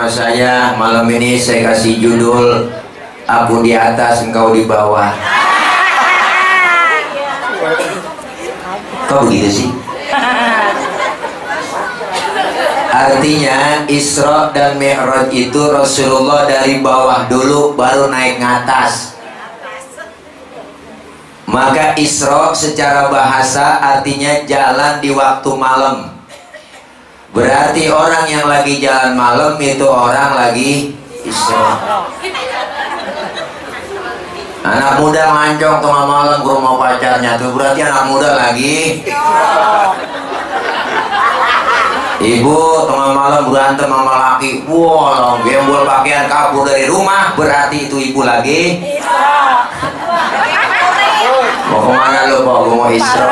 sama saya. Malam ini saya kasih judul Aku di atas, engkau di bawah. Kok begitu sih? Artinya Isra dan Mi'raj itu Rasulullah dari bawah dulu baru naik ke atas. Maka Isra secara bahasa artinya jalan di waktu malam. Berarti orang yang lagi jalan malam itu orang lagi Isra. Anak muda ngancong tengah malam ke rumah pacarnya tuh berarti anak muda lagi. Ibu tengah malam berantem sama laki, wow, gembol pakaian kabur dari rumah, berarti itu ibu lagi. Mau kemana lo, Pak? Gue mau Isra.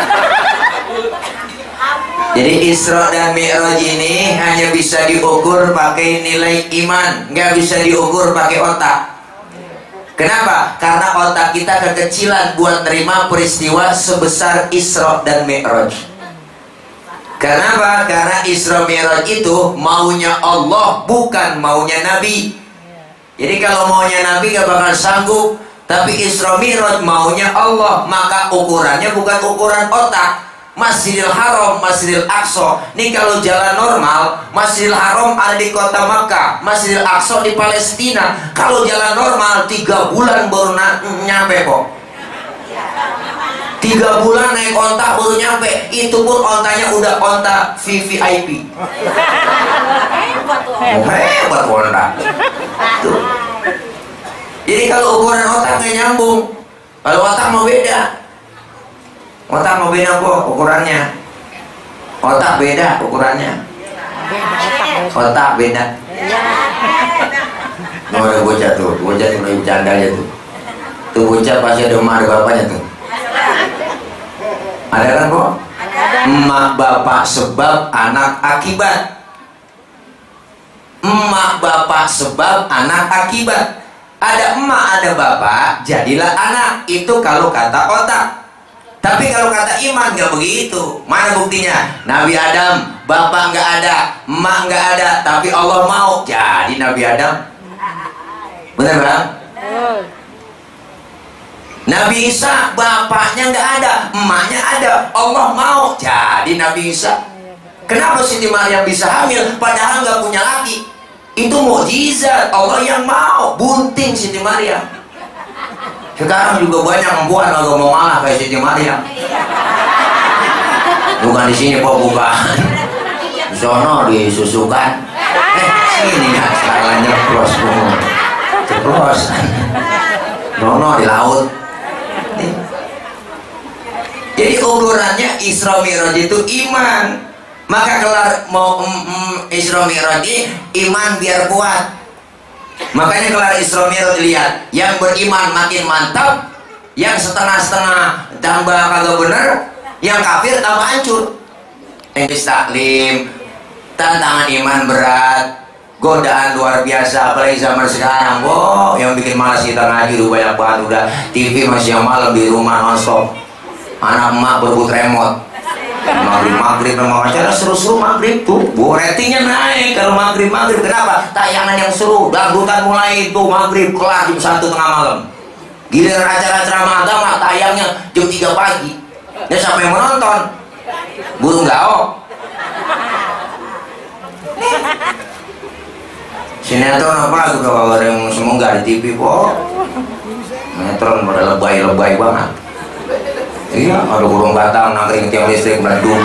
Jadi Isra dan Mi'raj ini hanya bisa diukur pakai nilai iman, nggak bisa diukur pakai otak. Kenapa? Karena otak kita kekecilan buat nerima peristiwa sebesar Isra dan Mi'raj. Kenapa? Karena Isra Mi'raj itu maunya Allah, bukan maunya Nabi. Jadi kalau maunya Nabi gak bakal sanggup. Tapi Isra Mi'raj maunya Allah, maka ukurannya bukan ukuran otak. Masjidil Haram, Masjidil Aqsa. Ini kalau jalan normal, Masjidil Haram ada di kota Makkah, Masjidil Aqsa di Palestina. Kalau jalan normal 3 bulan baru nyampe kok. 3 bulan naik onta baru nyampe. Itu pun ontanya udah onta VVIP. Hebat onta. Tuh. Jadi kalau ukuran otak nggak nyambung. Kalau otak mau beda. Otak mau beda kok ukurannya. Otak beda ukurannya. Otak beda. Oh, ada bocah tuh lagi bercanda aja tuh. Tuh bocah pasti ada emak ada bapaknya tuh. Ada kan kok? Emak bapak sebab anak akibat. Emak bapak sebab anak akibat. Ada emak ada bapak jadilah anak. Itu kalau kata otak. Tapi kalau kata iman nggak begitu. Mana buktinya? Nabi Adam, bapak nggak ada, emak nggak ada, tapi Allah mau jadi Nabi Adam. Benar bang? Nabi Isa, bapaknya nggak ada, emaknya ada, Allah mau jadi Nabi Isa. Kenapa Siti Maryam bisa hamil padahal nggak punya laki? Itu mukjizat Allah yang mau. Bunting Siti Maryam. Sekarang juga banyak perempuan kalau mau malah kayak Siti Maryam. Bukan di sini kok, bukan. Di sono disusukan. Sini ya, sekarang nyeplos semua. Ceplos. Sono di laut. Jadi ukurannya Isra Mi'raj itu iman. Maka kelar mau Isra Mi'raj iman biar kuat. Makanya kelar Isra Mi'raj lihat, yang beriman makin mantap, yang setengah-setengah tambah kagak bener, yang kafir tambah hancur. Yang taklim, tantangan iman berat, godaan luar biasa, apalagi zaman sekarang. Wow, yang bikin malas kita ngaji udah banyak banget, udah TV masih yang malam di rumah nonstop. Anak emak berebut remote. Maghrib memang acara seru-seru maghrib tuh, ratingnya naik kalau maghrib. Kenapa? Tayangan yang seru, dangdutan mulai itu maghrib kelar jam 1 tengah malam. Giliran acara-acara agama tayangnya jam 3 pagi. Dan sampai menonton burung gaok. Sinetron apa lagi kalau ada yang semoga di TV kok. Sinetron pada lebay-lebay banget. Iya, ada burung batang nangkring tiang listrik meledung.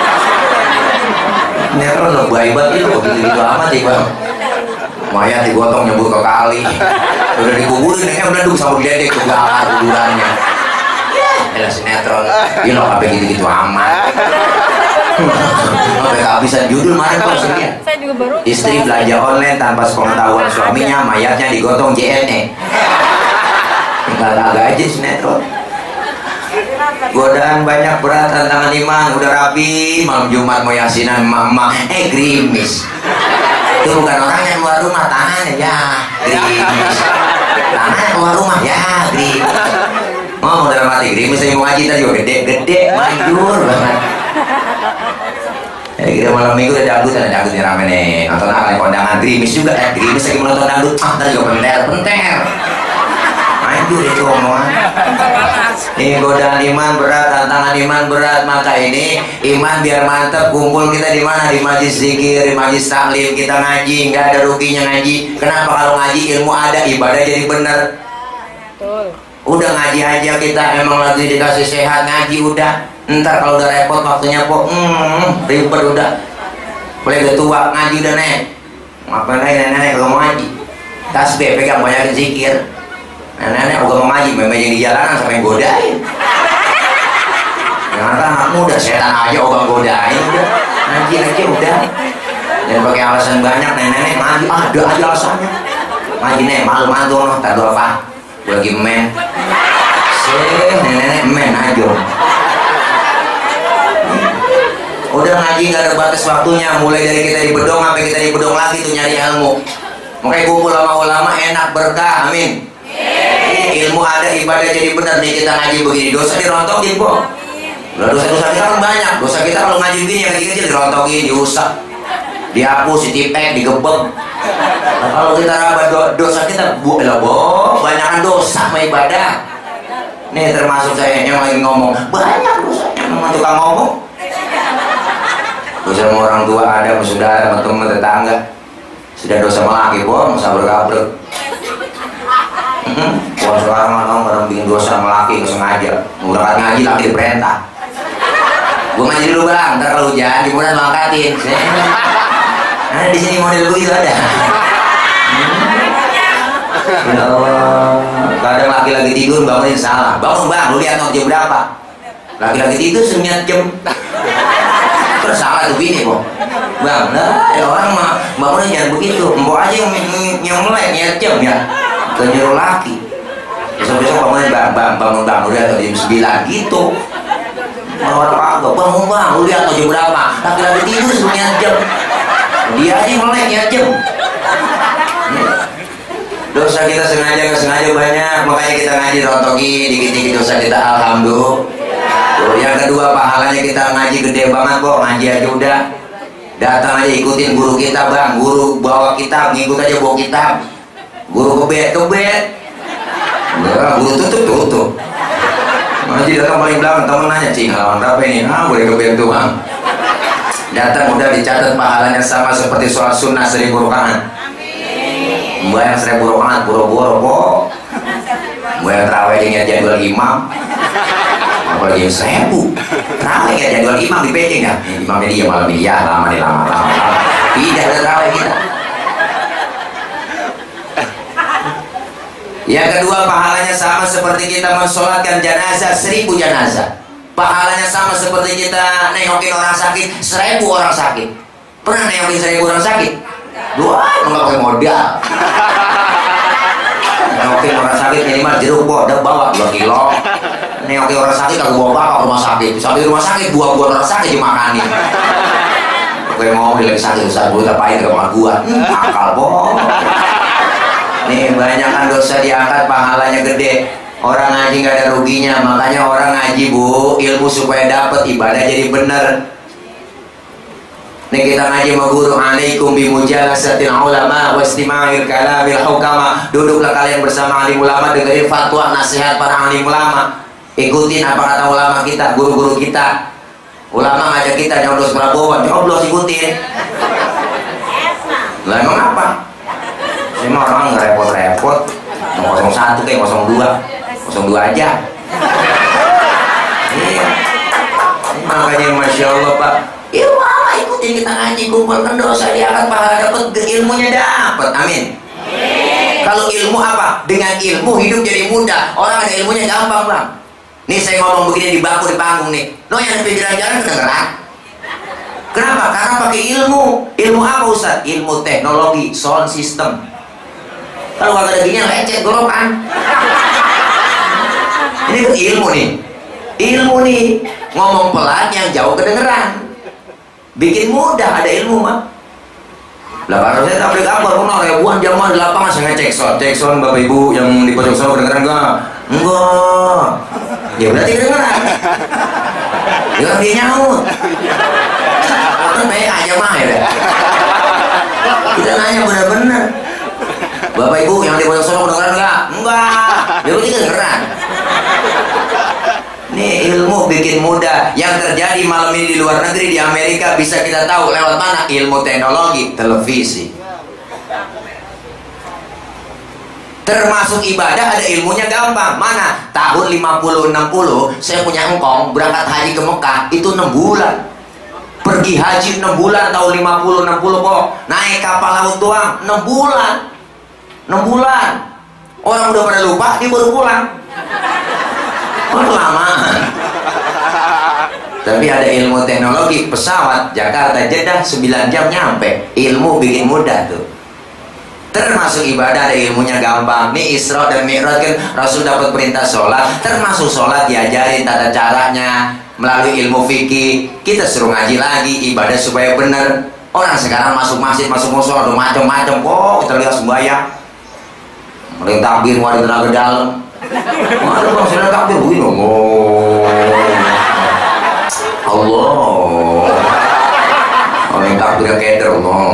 Ini kan lebay banget itu, gitu-gitu amat sih bang. Mayat digotong nyebur ke kali. Udah dikuburin, yang meledung sama diledek ke belakang kuburannya. Ya, sinetron. Iya loh, apa gitu-gitu amat. Sampai kehabisan judul kemarin kok sekian. Istri belanja online tanpa sepengetahuan suaminya, mayatnya digotong JNE. Agak-agak aja sinetron. Godaan banyak berat, tantangan iman udah rapi, malam Jumat mau yasinan emak-emak, gerimis. Itu bukan orang yang keluar rumah, tangannya ya gerimis. Tangannya keluar rumah ya gerimis. Mau dalam hati gerimis, saya mau ngaji tadi juga gede-gede, manjur banget. Jadi kita malam minggu ada dangdut nih rame nih. Nonton apa? Kondangan Grimis juga. Grimis lagi menonton dangdut. Ntar juga penter. Aduh itu omongan. Ini godaan iman berat, tantangan iman berat. Maka ini iman biar mantap. Kumpul kita di mana? Di majlis zikir, di majlis taklim. Kita ngaji, nggak ada ruginya ngaji. Kenapa? Kalau ngaji ilmu ada, ibadah jadi benar. Udah ngaji aja kita, emang lagi dikasih sehat ngaji udah. Ntar kalau udah repot waktunya kok ribet udah. Boleh udah tua ngaji udah nek. Ngapain lagi nenek kalau mau ngaji? Tasbih pegang banyak zikir. Nenek udah mau ngaji, memang yang di jalanan sampai godain. Jangan kan anak muda, setan aja udah godain udah. Ngaji aja udah. Jangan pakai alasan banyak nenek ngaji ada aja alasannya. Ngaji nek malu mantu no, tak doa apa? Gue lagi men. Nenek men aja. Udah ngaji nggak ada batas waktunya, mulai dari kita di bedong sampai kita di bedong lagi tuh nyari ilmu. Makanya kumpul sama ulama enak berkah, amin. Ilmu ada, ibadah jadi benar nih kita ngaji begini. Dosa dirontokin kok. Dosa-dosa kita kan banyak. Dosa kita kalau ngaji begini yang kecil dirontokin, diusap, dihapus, ditipek, digebek. Nah, kalau kita raba dosa kita banyakan dosa sama ibadah. Nih termasuk saya yang lagi ngomong banyak dosanya, memang tukang ngomong. Dosa sama orang tua ada, sama saudara, sama teman, tetangga. Sudah dosa sama laki, bohong, sabar-kabar. Wah sekarang orang bikin dosa sama laki, nggak sengaja. Berangkat ngaji, laki diperintah. Gue ngaji dulu bang, ntar kalau hujan, kemudian lo angkatin. Nah di sini model begitu ada. Ya Allah, kadang laki lagi tidur bangunin salah. Bangun bang, lu lihat jam berapa? Laki-laki tidur senyat jam. Terus salah tuh bini kok bang, nah ya orang mah bangunnya jangan begitu, mbok aja yang melek nyet jam ya, ke nyuruh laki. Besok-besok bangunnya bangun bang, udah jam 9 gitu. Orang kagak, bangun bang, lu lihat jam berapa? Laki-laki tidur senyat jam, dia aja melek nyet jam. Dosa kita sengaja nggak sengaja banyak, makanya kita ngaji rontoki dikit-dikit dosa kita, alhamdulillah. Yang kedua pahalanya kita ngaji gede banget kok, ngaji aja udah. Datang aja ikutin guru kita bang, guru bawa kitab, ngikut aja bawa kitab. Guru kebet, guru tutup. Ngaji datang paling belakang, temen nanya, cing halaman berapa ini? Boleh kebet tuh bang. Datang udah dicatat pahalanya sama seperti sholat sunnah 1000 rakaat. Bayang 1000 rakaat, boro-boro kok. Bayang terawih dengan jadwal imam. Apalagi 1000 terawih ya jadwal imam di PC kan, imamnya dia malam ini ya lama tidak ada terawih kita. Yang kedua pahalanya sama seperti kita mensolatkan jenazah 1000 jenazah. Pahalanya sama seperti kita nengokin orang sakit 1000 orang sakit. Pernah nengokin 1000 orang sakit? Dua nggak pakai modal. Nengokin orang sakit minimal jeruk kok udah bawa 2 kilo. Nengokin orang sakit aku bawa bapak rumah sakit. Sampai rumah sakit buah orang sakit dimakanin. Gue mau bilang sakit Ustaz, gue tapain ke rumah gua. Akal boh. Nih banyak dosa diangkat, pahalanya gede. Orang ngaji nggak ada ruginya, makanya orang ngaji bu, ilmu supaya dapat, ibadah jadi bener. Nih kita ngaji sama guru, alaikum bimujalasatil ulama wastima'il kalamil hukama. Duduklah kalian bersama alim ulama, dengerin fatwa nasihat para alim ulama. Ikutin apa kata ulama kita, guru-guru kita. Ulama ngajak kita nyoblos Prabowo, nyoblos ikutin. Lah emang apa? Saya mah orang nggak repot-repot. 01 kayak 02 aja. Iya. Makanya masya Allah pak. Iya malah ikutin kita ngaji, kumpulkan dosa diangkat, pahala dapat, ilmunya dapat. Amin. Kalau ilmu apa? Dengan ilmu hidup jadi mudah. Orang ada ilmunya gampang bang. Nih saya ngomong begini di bangku di panggung nih. Lo yang di pinggiran jalan kedengeran? Kenapa? Karena pakai ilmu. Ilmu apa Ustaz? Ilmu teknologi, sound system. Kalau gak ada gini lecet gorokan. Ini kan ilmu nih. Ilmu nih. Ngomong pelan yang jauh kedengeran. Bikin mudah, ada ilmu mah. Lah kalau saya tablik kabar pun ribuan jamaah di lapangan saya ngecek sound bapak ibu yang di pojok sana kedengeran enggak? Enggak. Ya berarti kedengeran. Ya dia nyaut. kan baik aja mah ya. Kita nanya benar-benar. Bapak Ibu yang di pojok sono kedengeran enggak? Enggak. Dia berarti kedengeran. Nih ilmu bikin mudah. Yang terjadi malam ini di luar negeri, di Amerika, bisa kita tahu lewat mana? Ilmu teknologi, televisi. Termasuk ibadah ada ilmunya gampang. Mana? Tahun 50-60 saya punya engkong berangkat haji ke Mekah itu 6 bulan. Pergi haji 6 bulan tahun 50-60 kok. Naik kapal laut doang 6 bulan. 6 bulan. Orang udah pada lupa, dia baru pulang. Kelamaan. Tapi ada ilmu teknologi pesawat Jakarta Jeddah 9 jam nyampe. Ilmu bikin mudah tuh. Termasuk ibadah ada ilmunya gampang. Nih Isra dan Mi'raj kan Rasul dapat perintah sholat. Termasuk sholat diajarin tata caranya melalui ilmu fikih. Kita suruh ngaji lagi ibadah supaya benar. Orang sekarang masuk masjid, masuk musola ada macam-macam. Oh kita lihat sembahyang. Ada yang takbir, ada tenaga dalam. Ada bang sudah takbir begini. Oh Allah. Ada yang takbir keder.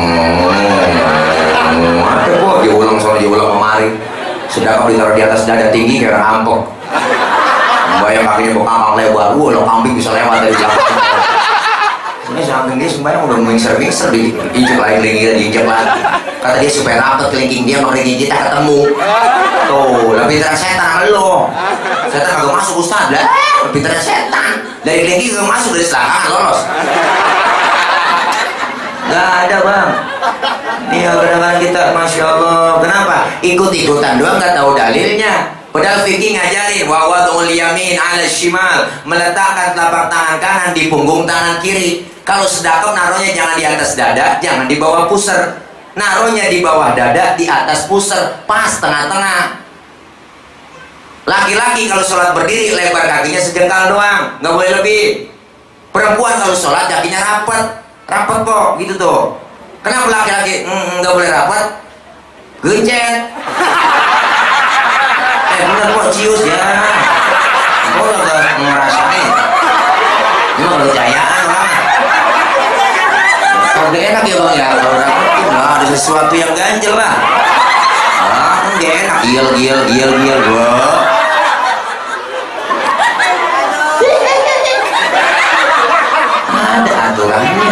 Ada kok dia ulang soal dia ulang kemari. Sedangkan ditaruh di atas dada tinggi kayak orang ampok. Bayang kakinya bokang lebar. Lo kambing bisa lewat dari belakang. Ini samping dia sembahyang udah mingser-mingser diinjek lagi, diinjek lagi. Kata dia supaya rapet kelingking dia sama kelingking kita ketemu. Tuh, lebih pintar setan lo. Setan kagak masuk Ustaz lah. Lebih pintar setan. Dari kelingking kagak masuk, dari selangkangan lolos. Gak ada bang. Nih kadang-kadang kita Masya Allah. Kenapa? Ikut-ikutan doang gak tahu dalilnya. Padahal fikih ngajarin wa wad'ul yamin 'ala shimal, meletakkan telapak tangan kanan di punggung tangan kiri. Kalau sedekah naruhnya jangan di atas dada, jangan di bawah pusar. Naruhnya di bawah dada, di atas pusar, pas tengah-tengah. Laki-laki kalau sholat berdiri lebar kakinya sejengkal doang, nggak boleh lebih. Perempuan kalau sholat kakinya rapat kok, gitu tuh. Kenapa laki-laki nggak boleh rapat? Gencet. Bener kok cius ya. Kok nggak ngerasain? Ini mah kepercayaan orang. Kalau gak enak ya bang ya, kalau rapat nggak ada sesuatu yang ganjel lah. Ah, nggak enak. Gil bro. Ada aturannya.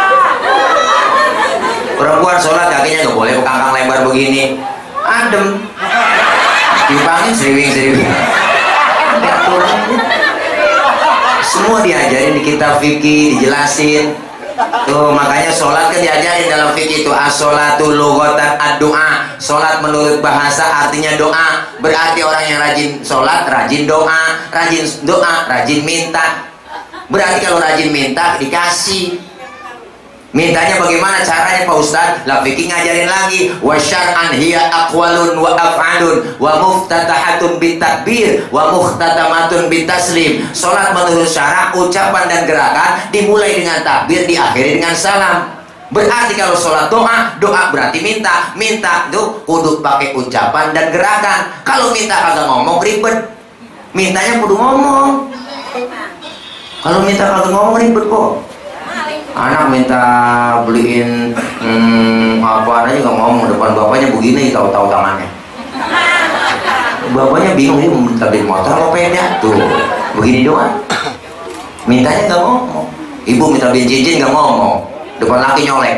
Perempuan sholat kakinya nggak boleh bekangkang lebar begini. Adem. Dipangin seriwing. Ada aturannya. Semua diajarin di kitab fikih, dijelasin. Tuh makanya sholat kan diajarin dalam fikih itu as-sholatu lughatan ad-du'a. Sholat menurut bahasa artinya doa. Berarti orang yang rajin sholat, rajin doa, rajin minta. Berarti kalau rajin minta dikasih. Mintanya bagaimana caranya Pak Ustaz? Lah fikih ngajarin lagi. Wa syar'an hiya aqwalun wa af'alun wa muftatahatun bitakbir wa muhtatamatun bitaslim. Salat menurut syara, ucapan dan gerakan dimulai dengan takbir, diakhiri dengan salam. Berarti kalau sholat doa berarti minta tuh kudu pakai ucapan dan gerakan. Kalau minta kagak ngomong ribet. Mintanya kudu ngomong. Kalau minta kagak ngomong ribet kok. Anak minta beliin apa aja nggak ngomong, depan bapaknya begini, tahu-tahu tangannya. Bapaknya bingung, ini minta beli motor apa peda tuh, begini doang. Mintanya nggak ngomong. Ibu minta beliin cincin nggak ngomong, depan laki nyolek.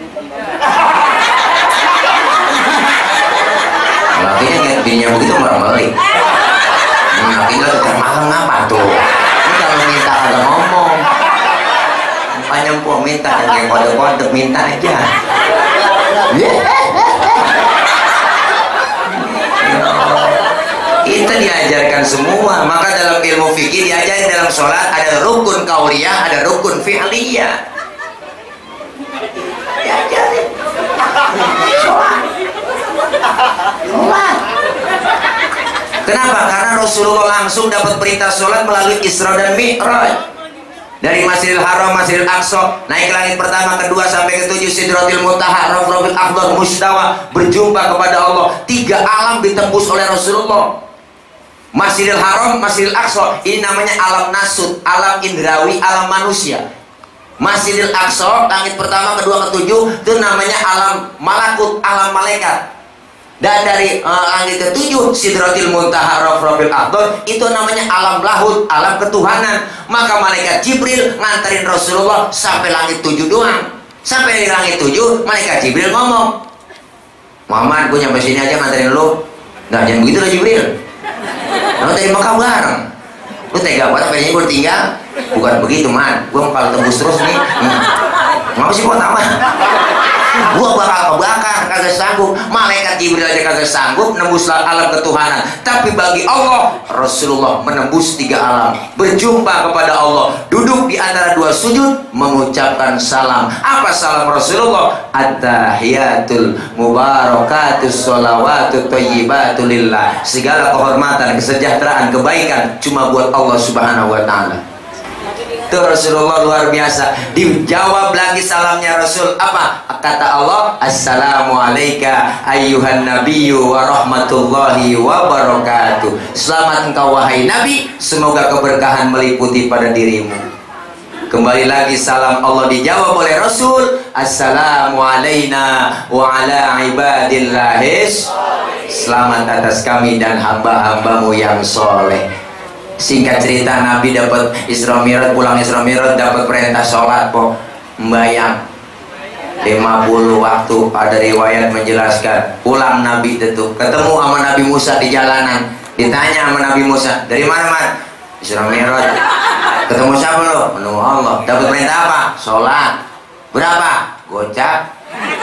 Lakinya ngeliat bininya begitu merem-melik. Lakinya tetap malam ngapa tuh? Ini kalau minta kagak ngomong. Makanya mpok minta dan kayak kode-kode minta aja. Kita diajarkan semua. Maka dalam ilmu fikih diajarin dalam sholat ada rukun qauliyah, ada rukun fi'liyah. Diajarin sholat. Kenapa? Karena Rasulullah langsung dapat perintah sholat melalui Isra dan Mi'raj. Dari Masjidil Haram, Masjidil Aqsa, naik ke langit pertama, kedua sampai ke 7, Sidratil Muntaha, Rafiqil A'la, Mustawa, berjumpa kepada Allah. 3 alam ditembus oleh Rasulullah. Masjidil Haram, Masjidil Aqsa, ini namanya alam nasut, alam indrawi, alam manusia. Masjidil Aqsa, langit pertama, kedua, ketujuh, itu namanya alam malakut, alam malaikat. Dan dari langit ketujuh, Sidratil Muntaha, Rafrafil Akhdar, itu namanya alam lahut, alam ketuhanan. Maka malaikat Jibril nganterin Rasulullah sampai langit 7 doang. Sampai di langit 7, malaikat Jibril ngomong, Muhammad, gue nyampe sini aja nganterin lu. Nggak, jangan begitu lah Jibril. Lu dari Mekah bareng. Lu tega banget, kayaknya gue tinggal. Bukan begitu, man. Gue kalau tembus terus nih. Ngapa sih gue taman? Gua bakal kebakar, kagak sanggup. Malaikat Jibril aja kagak sanggup nembus alam ketuhanan. Tapi bagi Allah, Rasulullah menembus 3 alam, berjumpa kepada Allah, duduk di antara 2 sujud, mengucapkan salam. Apa salam Rasulullah? At-tahiyatul mubarakatus sholawatut thayyibatu lillah. Segala kehormatan, kesejahteraan, kebaikan cuma buat Allah Subhanahu wa taala. Itu Rasulullah luar biasa. Dijawab lagi salamnya Rasul, apa? Kata Allah, Assalamualaikum ayyuhan nabiyyu wa rahmatullahi wa barakatuh. Selamat engkau wahai Nabi, semoga keberkahan meliputi pada dirimu. Kembali lagi salam Allah dijawab oleh Rasul, Assalamu alayna wa ala ibadillahis. Selamat atas kami dan hamba-hambamu yang soleh. Singkat cerita, Nabi dapat Isra Mi'raj, pulang Isra Mi'raj dapat perintah sholat kok, membayang 50 waktu. Ada riwayat menjelaskan pulang Nabi itu ketemu sama Nabi Musa di jalanan, ditanya sama Nabi Musa, dari mana man? Isra Mi'raj. Ketemu siapa lo? Menunggu Allah. Dapat perintah apa? Sholat. Berapa? Gocap.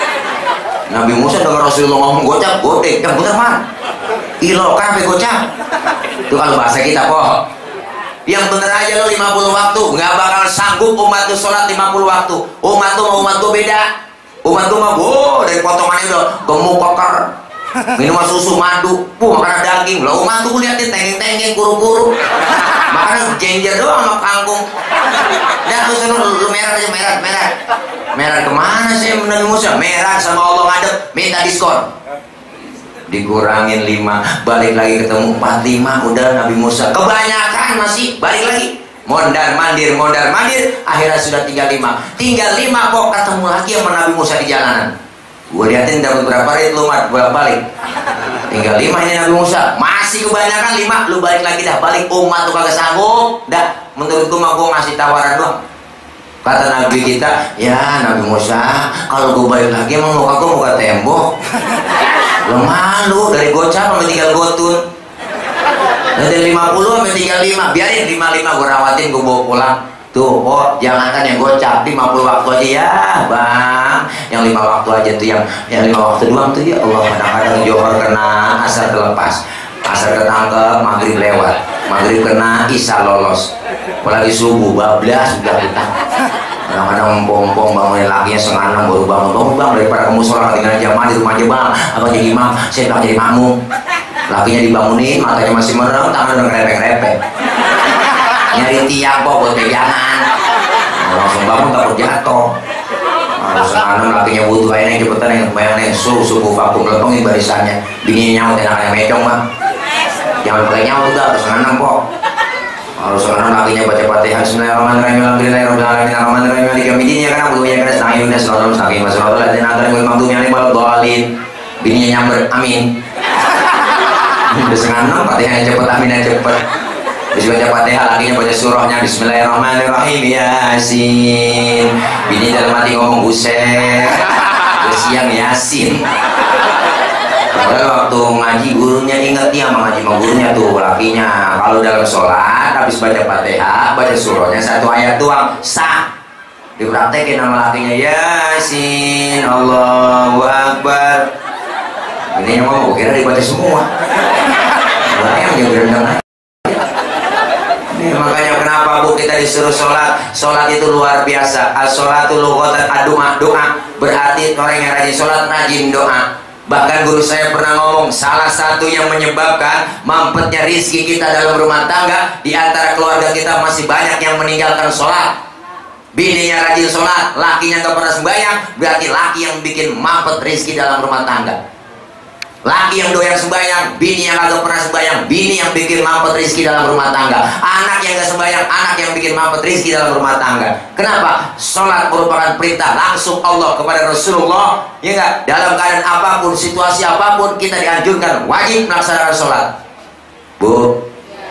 Nabi Musa dengar Rasulullah ngomong gocap, godek, yang bener man, kilo kan gocap. Itu kalau bahasa kita kok. Yang bener aja lo 50 waktu, nggak bakal sanggup umat tuh sholat 50 waktu. Umat tuh mau umat tuh beda. Umat tuh mah dari potongannya udah gemuk kokar, minuman susu madu, makan daging. Lo umat tuh liatin tengeng-tengeng, kuru-kuru, makan ginger doang sama kangkung. Dan terus lu merah aja, merah kemana sih Nabi Musa? Merah sama Allah ngadep, minta diskon. Dikurangin 5, balik lagi ketemu 45, udah Nabi Musa kebanyakan masih balik lagi, mondar mandir, akhirnya sudah tinggal 5 kok ketemu lagi sama Nabi Musa di jalanan. Gue liatin dapat berapa rit lu mat balik, tinggal 5 ini Nabi Musa, masih kebanyakan 5, lu balik lagi dah, balik umat tuh kagak sanggup dah. Menurut gue mah gue ngasih tawaran doang. Kata Nabi kita, ya Nabi Musa, kalau gue balik lagi emang muka gue muka tembok. Lo malu dari gocap sampai tinggal gotun. Dari 50 sampai tinggal 5, biarin 55 gue rawatin, gue bawa pulang. Tuh, oh jangankan yang gocap 50 waktu aja ya bang, yang 5 waktu aja tuh, yang 5 waktu doang tuh ya Allah. Kadang-kadang Johor kena, asar terlepas, asar ketangkep, maghrib lewat, maghrib kena, isya lolos, apalagi subuh bablas sudah kita. Kadang-kadang empong-empong bangunin lakinya 5:30 baru bangun bang, daripada kamu sholat tinggal jamaah di rumah aja bang, apa jadi imam, saya bilang jadi makmum. Lakinya dibangunin, matanya masih merem, tangan udah ngerepek-repek, nyari tiang kok buat pegangan. Langsung bangun takut jatuh. Harus anak lakinya butuh airnya cepetan, yang bayangin subuh vakum lepengin barisannya, bininya nyaut enak-enak mecong bang, jangan pakai nyaut dah, harus 6 kok. Harus sekarang lakinya baca Fatihah, Bismillahirrahmanirrahim, Alhamdulillahirrahmanirrahim, Ar-Rahmanirrahim, Maliki yaumiddin, karena bukunya kena setengah udah selalu saking masalah latihan agar gue mampu nyari balok doalin, bininya nyamber, amin. Udah 5:30, Fatihahnya cepet, aminnya cepet. Terus baca Fatihah, lakinya baca surahnya, Bismillahirrahmanirrahim, Yasin. Bini dalam hati ngomong buset, udah siang Yasin. Padahal waktu ngaji gurunya inget nih sama ngaji gurunya tuh lakinya, kalau dalam sholat habis baca Fatihah, baca surahnya 1 ayat doang sah. Dipraktekin sama lakinya, Yasin, Allahu Akbar. Ini ngomong, kira dibaca semua. Yang dia berendang. Makanya kenapa bu kita disuruh sholat? Sholat itu luar biasa. As-sholatu lughatan doa. Berarti orang yang rajin sholat rajin doa. Bahkan guru saya pernah ngomong, salah satu yang menyebabkan mampetnya rizki kita dalam rumah tangga, di antara keluarga kita masih banyak yang meninggalkan sholat. Bininya rajin sholat, lakinya gak pernah sembahyang, berarti laki yang bikin mampet rizki dalam rumah tangga. Laki yang doyan sembahyang, bini yang agak pernah sembahyang, bini yang bikin mampet rizki dalam rumah tangga, anak yang gak sembahyang, anak yang bikin mampet rizki dalam rumah tangga. Kenapa? Sholat merupakan perintah langsung Allah kepada Rasulullah, ya enggak? Dalam keadaan apapun, situasi apapun, kita dianjurkan wajib melaksanakan sholat. Bu,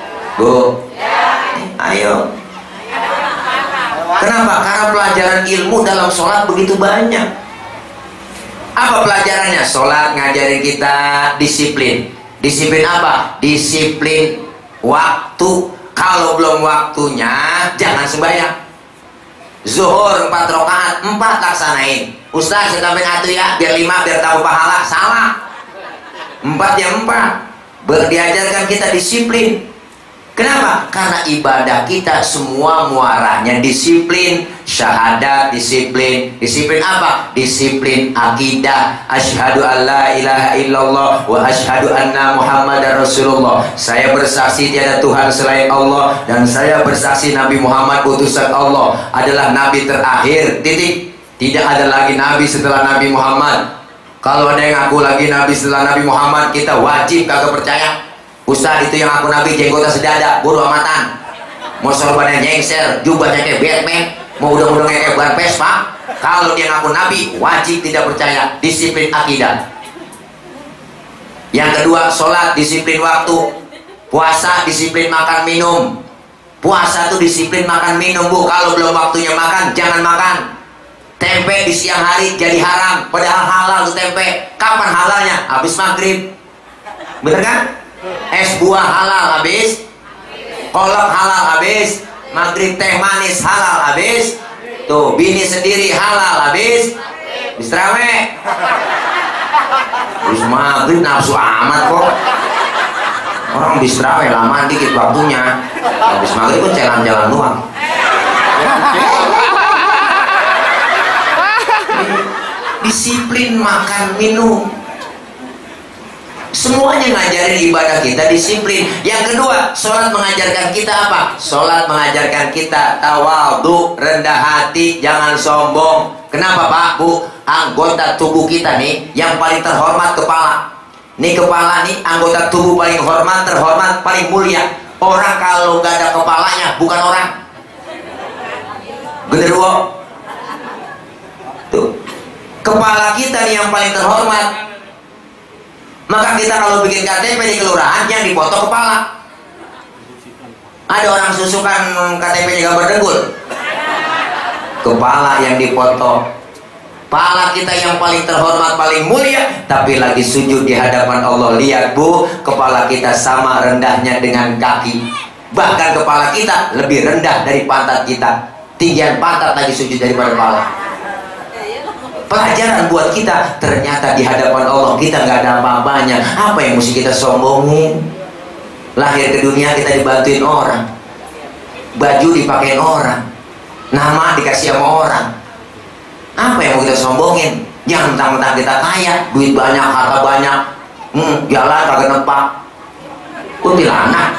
ayo. Kenapa? Karena pelajaran ilmu dalam sholat begitu banyak. Apa pelajarannya? Sholat ngajarin kita disiplin. Disiplin apa? Disiplin waktu. Kalau belum waktunya, jangan sembahyang. Zuhur 4 rakaat, 4 laksanain. Ustaz, saya tambahin atu ya, biar 5, biar tahu pahala. Salah. 4 ya 4. Diajarkan kita disiplin. Kenapa? Karena ibadah kita semua muaranya disiplin. Syahadat disiplin. Disiplin apa? Disiplin akidah. Asyhadu an la ilaha illallah wa asyhadu anna Muhammadar Rasulullah. Saya bersaksi tiada Tuhan selain Allah, dan saya bersaksi Nabi Muhammad utusan Allah adalah nabi terakhir. Titik. Tidak ada lagi nabi setelah Nabi Muhammad. Kalau ada yang ngaku lagi nabi setelah Nabi Muhammad, kita wajib kagak percaya. Ustaz, itu yang aku nabi jenggotnya sedada, bodo amatan. Mau sorbannya jengser, jubahnya kayak Batman, mau udang-udangnya kayak ban Vespa. Kalau dia ngaku nabi, wajib tidak percaya. Disiplin akidah. Yang kedua, sholat disiplin waktu. Puasa disiplin makan minum. Puasa tuh disiplin makan minum, Bu. Kalau belum waktunya makan, jangan makan. Tempe di siang hari jadi haram, padahal halal tuh tempe. Kapan halalnya? Habis maghrib. Bener kan? Es buah halal habis, kolak halal habis, maghrib teh manis halal habis, tuh bini sendiri halal habis, bis terawih, bis maghrib nafsu amat kok. Orang bis terawih lama dikit waktunya, habis maghrib pun jalan-jalan doang. Disiplin makan minum. Semuanya ngajarin ibadah kita disiplin. Yang kedua, sholat mengajarkan kita apa? Sholat mengajarkan kita tawadhu, rendah hati, jangan sombong. Kenapa Pak, Bu? Anggota tubuh kita nih yang paling terhormat kepala. Nih kepala nih anggota tubuh paling hormat, terhormat, paling mulia. Orang kalau gak ada kepalanya bukan orang. Genderuwo. Tuh. Kepala kita nih yang paling terhormat. Maka kita kalau bikin KTP di kelurahan yang dipoto kepala. Ada orang susukan KTP-nya gambar dengkul. Kepala yang dipoto. Kepala kita yang paling terhormat, paling mulia, tapi lagi sujud di hadapan Allah. Lihat Bu, kepala kita sama rendahnya dengan kaki. Bahkan kepala kita lebih rendah dari pantat kita. Tinggian pantat lagi sujud daripada kepala. Pelajaran buat kita, ternyata di hadapan Allah kita nggak ada apa-apanya. Apa yang mesti kita sombongin? Lahir ke dunia kita dibantuin orang, baju dipakein orang, nama dikasih sama orang. Apa yang mau kita sombongin? Jangan mentang-mentang kita kaya, duit banyak, harta banyak, jalan kagak nempak, kuntilanak.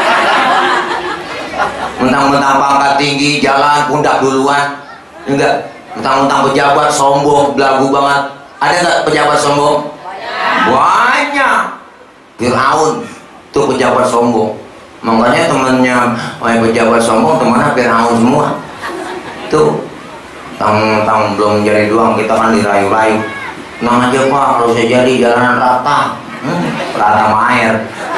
Mentang-mentang pangkat tinggi, jalan pundak duluan, enggak. Mentang-mentang pejabat sombong, belagu banget. Ada nggak pejabat sombong? Banyak. Firaun tuh pejabat sombong. Makanya temennya pejabat sombong, temannya Firaun semua. Tuh, tang belum jadi doang, kita kan dirayu-rayu. Tenang aja Pak, kalau saya jadi jalanan rata, rata sama air.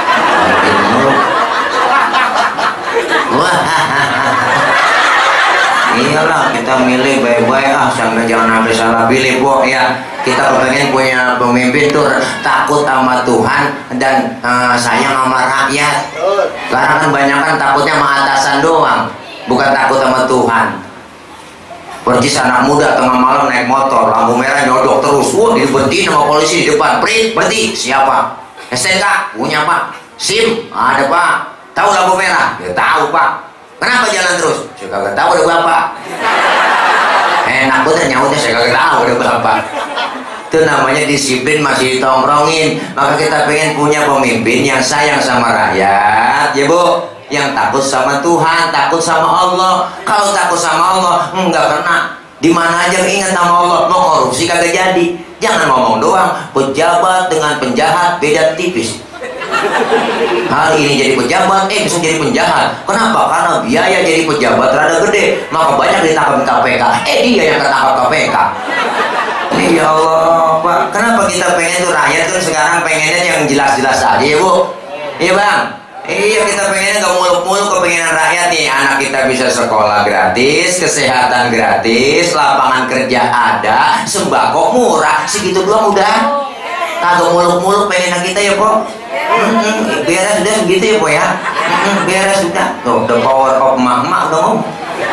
Iyalah, kita milih baik-baik sampai jangan sampai salah pilih Bu ya. Kita kepengen punya pemimpin tuh takut sama Tuhan dan sayang sama rakyat. Karena kan banyak kan takutnya sama atasan doang, bukan takut sama Tuhan. Percis anak muda tengah malam naik motor, lampu merah nyodok terus, wah diberhentiin sama polisi di depan. Prit, berhenti. Siapa? STNK? Punya Pak. SIM? Ada Pak. Tahu lampu merah? Ya tahu Pak. Kenapa jalan terus? Saya kagak tahu ada Bapak. Enak bener nyautnya, saya kagak tahu ada Bapak. Itu namanya disiplin masih ditongkrongin. Maka kita pengen punya pemimpin yang sayang sama rakyat, ya Bu, yang takut sama Tuhan, takut sama Allah. Kalau takut sama Allah, enggak kena. Di mana aja ingat nama Allah, mau korupsi kagak jadi. Jangan ngomong doang, pejabat dengan penjahat beda tipis. Hari ini jadi pejabat, bisa jadi penjahat. Kenapa? Karena biaya jadi pejabat rada gede, maka banyak ditangkap KPK. Dia yang ketangkap KPK. Ya Allah, Pak. Kenapa kita pengen tuh rakyat kan sekarang pengennya yang jelas-jelas aja ya, Bu? Iya, Bang. Iya, kita pengennya nggak muluk-muluk kepengenan rakyat nih. Anak kita bisa sekolah gratis, kesehatan gratis, lapangan kerja ada, sembako murah, segitu doang udah. Kagak muluk-muluk pengenan kita ya, Po. Beres udah segitu ya, Po ya. Beres udah. Tuh, the power of mama udah ngomong.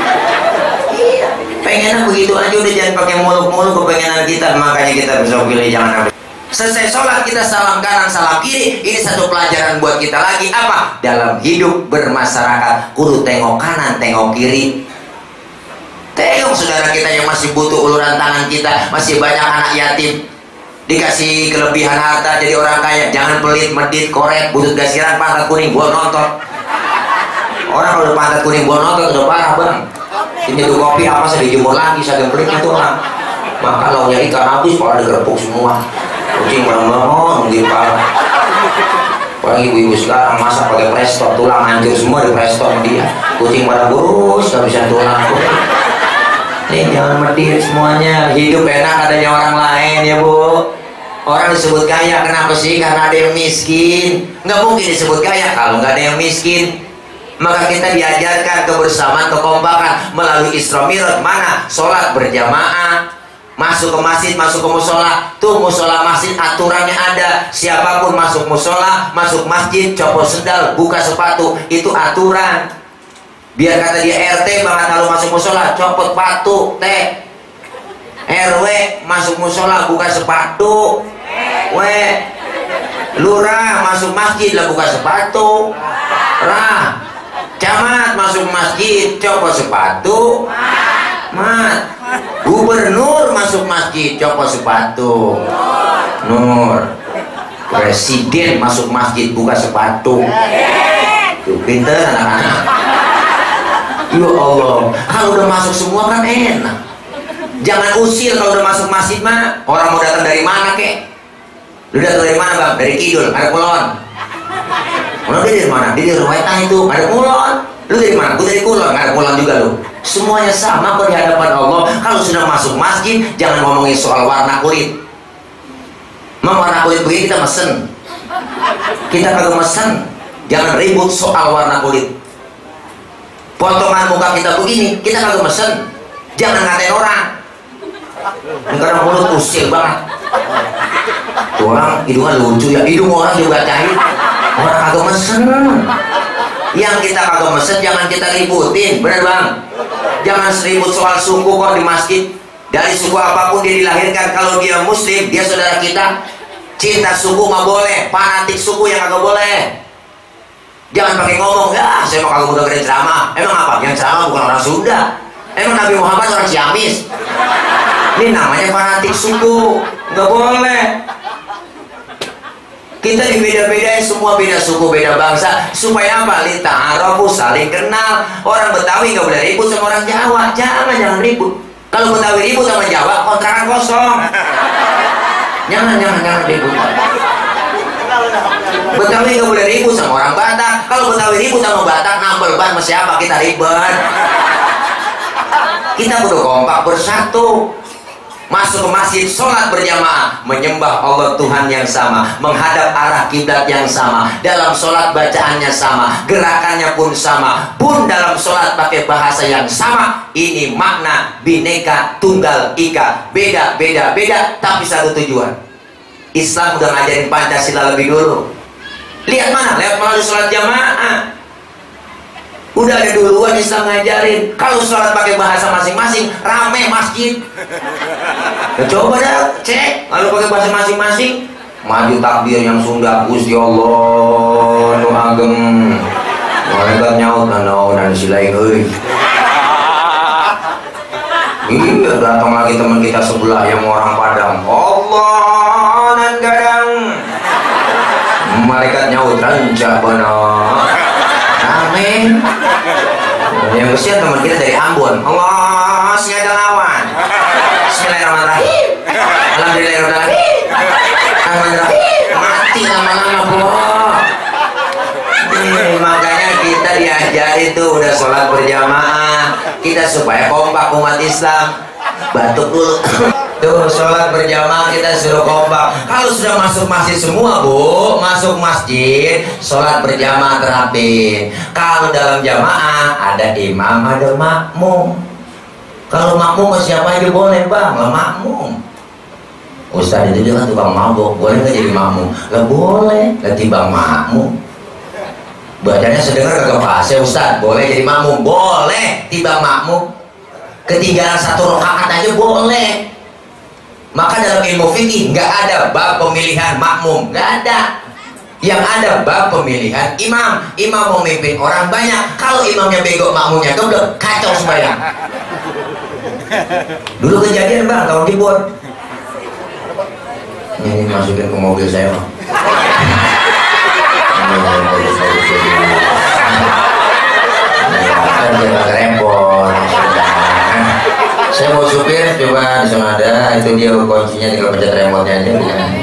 Iya, pengennya begitu aja udah, jangan pakai muluk-muluk kepengenan kita. Makanya kita bisa pilih jangan apa. Selesai sholat kita salam kanan salam kiri. Ini satu pelajaran buat kita lagi. Apa? Dalam hidup bermasyarakat kudu tengok kanan tengok kiri. Tengok saudara kita yang masih butuh uluran tangan kita. Masih banyak anak yatim, dikasih kelebihan harta jadi orang kaya. Jangan pelit, medit, korek, butut gasiran, pantat kuning buat nonton. Orang kalau udah pantat kuning buat nonton udah parah, Bang. Ini tuh kopi apa sih dijemur lagi, saking pelitnya tuh orang. Maka kalau nyari ikan habis malah digerepuk semua. Kucing merem-merem nungguin pala. Apalagi ibu-ibu sekarang masak pakai presto, tulang hancur semua di presto dia. Kucing pada kurus, gak bisa tulang. Nih jangan medit semuanya. Hidup enak adanya orang lain ya, Bu. Orang disebut kaya kenapa sih? Karena ada yang miskin. Nggak mungkin disebut kaya kalau nggak ada yang miskin. Maka kita diajarkan kebersamaan, kekompakan melalui Isra Mi'raj. Mana? Sholat berjamaah. Masuk ke masjid, masuk ke musola. Tuh musola masjid aturannya ada. Siapapun masuk musola, masuk masjid, copot sendal, buka sepatu. Itu aturan. Biar kata dia RT banget kalau masuk musola, copot sepatu, teh. RW masuk musola, buka sepatu. Lurah masuk masjid lah buka sepatu. Camat masuk masjid, copot sepatu. Gubernur masuk masjid, copot sepatu. Nur. Presiden masuk masjid, buka sepatu. Tuh pinter anak-anak. Ya Allah, kalau udah masuk semua kan enak. Jangan usir kalau udah masuk masjid mah. Orang mau datang dari mana kek? Lu datang dari mana, Bang? Dari Kidul, ada Kulon. Dia dari mana? Dia dari Ruwaitah itu, ada Kulon. Lu dari mana? Gue dari Kulon, ada Kulon juga lu. Semuanya sama di hadapan Allah. Kalau sudah masuk masjid, jangan ngomongin soal warna kulit. Warna kulit begini kita mesen. Kita kagak mesen. Jangan ribut soal warna kulit. Potongan muka kita begini, kita kagak mesen. Jangan ngatain orang. Karena mulut usil banget. Tuh orang hidungan lucu ya, hidung orang juga cair. Orang kagak mesen. Yang kita kagak mesen jangan kita ributin, bener Bang? Jangan seribut soal suku kok di masjid. Dari suku apapun dia dilahirkan, kalau dia muslim, dia saudara kita. Cinta suku nggak boleh, fanatik suku yang kagak boleh. Jangan pakai ngomong, ya saya mau kagak udah keren ceramah. Emang apa? Yang ceramah bukan orang Sunda. Emang Nabi Muhammad orang Ciamis. Ini namanya fanatik suku, nggak boleh. Kita dibeda-bedain, semua beda suku, beda bangsa. Supaya apa? Lita'arafu, saling kenal. Orang Betawi nggak boleh ribut sama orang Jawa. Jangan ribut. Kalau Betawi ribut sama Jawa, kontrakan kosong. Jangan ribut. Betawi nggak boleh ribut sama orang Batak. Kalau Betawi ribut sama Batak, nambel ban sama siapa kita ribet. Kita kudu kompak bersatu. Masuk ke masjid, sholat berjamaah, menyembah Allah Tuhan yang sama, menghadap arah kiblat yang sama, dalam sholat bacaannya sama, gerakannya pun sama, pun dalam sholat pakai bahasa yang sama. Ini makna Bhinneka Tunggal Ika, beda, tapi satu tujuan. Islam udah ngajarin Pancasila lebih dulu. Lihat mana? Lihat melalui sholat jamaah. Udah ada duluan Islam ngajarin. Kalau sholat pakai bahasa masing-masing, rame masjid. Ya, coba dah cek. Kalau pakai bahasa masing-masing, maju takbir yang Sunda, Gusti Allah nu ageng. Malaikat nyaut dan silain euy. Iya, datang lagi teman kita sebelah yang orang Padang. Allah nan gadang. Malaikat nyaut rancak benar. Amin. Yang kesian teman kita dari Ambon. Allah masih ada lawan. Bismillahirrahmanirrahim. Alhamdulillahirrahmanirrahim. Alhamdulillahirrahim. Mati lama-lama bro. Makanya kita diajari tuh udah sholat berjamaah kita supaya kompak umat Islam. Batuk dulu. Tuh sholat berjamaah kita suruh kompak. Kalau sudah masuk masjid semua bu, masuk masjid sholat berjamaah terapin. Kalau dalam jamaah ada imam ada makmum. Kalau makmum siapa aja boleh bang, lah makmum. Ustaz itu dia kan tukang mabok, boleh nggak jadi makmum? Lah boleh, lah timbang makmum. Bacanya sedengar kagak pas ya Ustaz, boleh jadi makmum? Boleh, timbang makmum. Ketinggalan 1 rakaat aja boleh. Maka dalam ilmu fikih nggak ada bab pemilihan makmum, nggak ada. Yang ada bab pemilihan imam. Imam mau memimpin orang banyak. Kalau imamnya bego, makmumnya udah kacau sembahyang. Dulu kejadian bang, tahun dibuat. Ini masukin ke mobil saya bang. Kan dia agak repot. Saya mau supir, coba di sana ada, itu dia kuncinya, tinggal pencet remote-nya aja.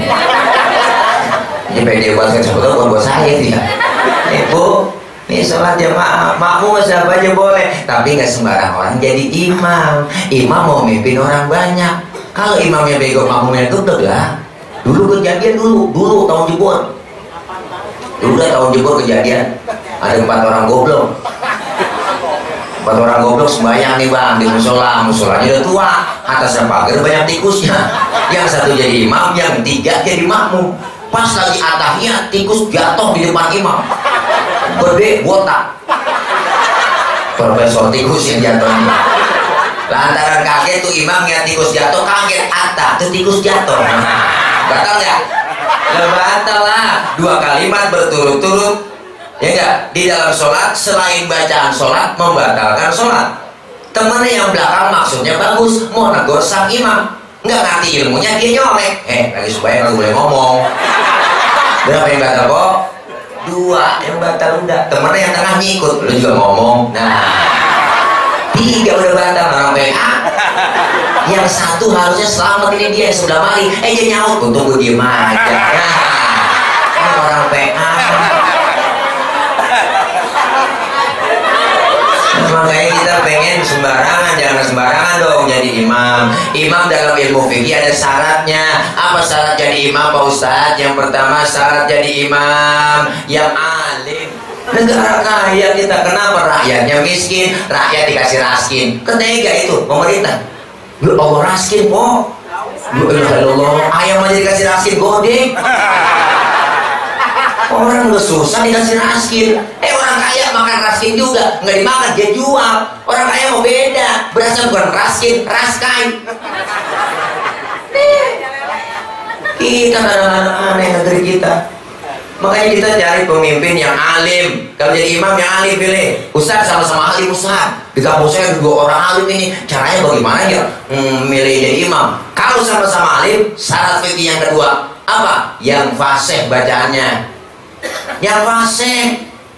Ini pede banget, sebetulnya buat saya dia. Bu, ini sholat jamaah, makmum siapa aja boleh, tapi nggak sembarang orang jadi imam. Imam mau mimpin orang banyak. Kalau imamnya bego, makmumnya tutup lah. Dulu kejadian dulu tahun jebur. Dulu dah tahun jebur kejadian. Ada 4 orang goblok. 4 orang goblok sembahyang nih bang di musolanya udah tua, atasnya pagar banyak tikusnya. Yang satu jadi imam, yang 3 jadi makmum. Pas lagi atahiyat, tikus jatuh di depan imam, gede botak. Profesor tikus yang jatuh ini. Lantaran kaget tuh imam ngeliat tikus jatuh, kaget atah tuh tikus jatuh. Batal nggak? Nggak batal lah. 2 kalimat berturut-turut. Ya enggak, di dalam sholat selain bacaan sholat membatalkan sholat. Temennya yang belakang maksudnya bagus, mau negor sang imam, nggak ngerti ilmunya dia nyolek. Lagi supaya nggak boleh ngomong. Berapa yang batal kok? 2 yang batal udah. Temennya yang tengah ngikut, lu juga ngomong. Nah, 3 udah batal orang PA. Yang 1 harusnya selamat ini dia yang sebelah mari. Dia nyaut, tunggu diem aja. Nah, orang PA. Makanya kita pengen sembarangan, jangan sembarangan dong jadi imam. Imam dalam ilmu fikih ada syaratnya. Apa syarat jadi imam Pak Ustadz? Yang pertama syarat jadi imam yang alim. Negara kaya kita, kenapa rakyatnya miskin? Rakyat dikasih raskin. Ketiga itu pemerintah. Ya Allah raskin kok. Ya Allah, ayam aja dikasih raskin godek. Orang udah susah dikasih raskin. Orang kaya makan raskin juga, nggak dimakan dia jual. Orang kaya mau beda, berasal bukan raskin, raskai. Kita kadang-kadang aneh negeri kita. Makanya kita cari pemimpin yang alim. Kalau jadi imam yang alim pilih. Ustaz sama-sama alim Ustaz. Di kampus saya 2 orang alim ini. Caranya bagaimana ya? Milih jadi imam. Kalau sama-sama alim, syarat fikih yang kedua apa? Yang fasih bacaannya. Yang fasih,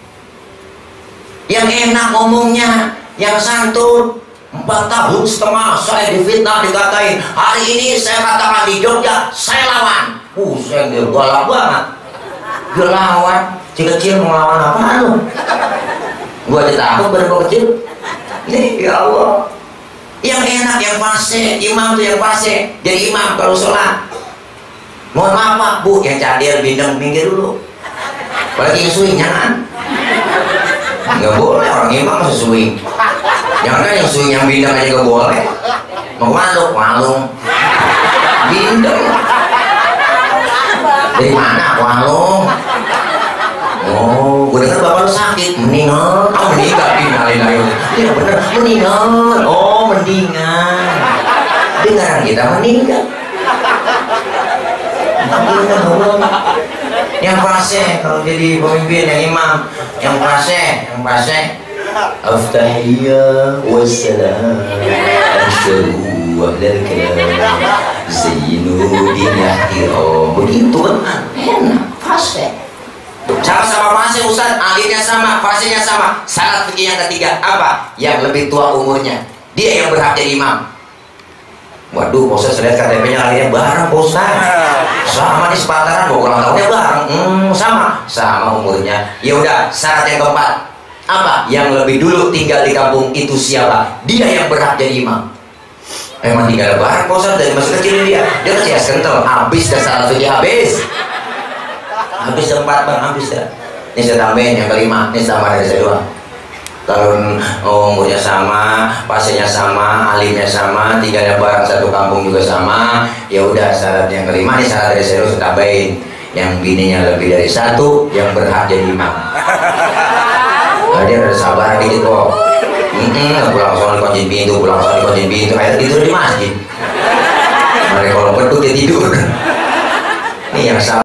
yang enak ngomongnya, yang santun. 4 tahun setengah saya difitnah, dikatain. Hari ini saya katakan di Jogja, saya lawan. Saya galak banget. Dia lawan. Si kecil mau lawan apa lu? Gua aja takut baru gua kecil. Nih ya Allah. Yang enak, yang fasih. Imam tuh yang fasih. Jadi imam kalau sholat. Mohon maaf Pak, Bu, yang cadel bindeng minggir dulu. Apalagi yang swing, jangan. Nggak boleh, orang imam masih swing. Jangan kan yang swing, yang bindeng aja nggak boleh. Mau walung. Bindeng. Dari mana walung? Oh, gue dengar bapak lu sakit. Meninggal. Oh, meninggal. Iya bener, meninggal. Oh, mendingan. Dengaran kita meninggal. Yang fasih kalau jadi pemimpin, yang imam, yang fasih. Aftahiyya wassalam asyhadu wa la ilaha zayyinu binahtiram. Begitu kan enak, fasih. Sama-sama fasih Ustaz, alimnya sama, fasihnya sama. Syarat fikih yang ketiga apa? Yang lebih tua umurnya. dia yang berhak jadi imam. Waduh, Pak Ustaz, lihat KTP-nya lahirnya bareng, Pak Ustaz. Sama nih sepantaran, gue ulang tahunnya bareng. Sama umurnya. Ya udah, syarat yang keempat apa? Yang lebih dulu tinggal di kampung itu siapa? Dia yang berhak jadi imam. Emang tinggal bareng, Pak Ustaz, dari masih kecil dia kasih es kental, habis dah salah suci habis. Habis tempat bang, habis dah. Ini saya tambahin yang kelima, ini sama dari saya doang. Kalau umurnya sama, pasenya sama, alimnya sama, tinggalnya bareng satu kampung juga sama, ya udah syarat yang kelima nih syarat dari saya tambahin, yang bininya lebih dari satu, yang berhak jadi imam. Nah, dia ada sabar dikit kok. Pulang soal dikuncin pintu, akhirnya tidur di masjid. Mereka kalau beduk dia tidur. Ini yang sabar.